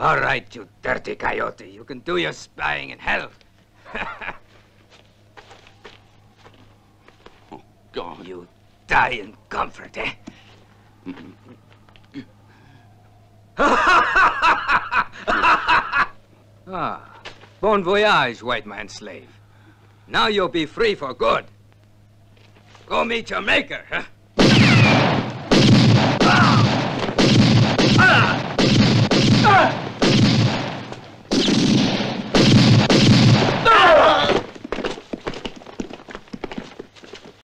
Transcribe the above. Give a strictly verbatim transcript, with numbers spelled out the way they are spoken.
All right, you dirty coyote. You can do your spying in hell. Oh, God. You die in comfort, eh? Ah, bon voyage, white man slave. Now you'll be free for good. Go meet your maker, huh?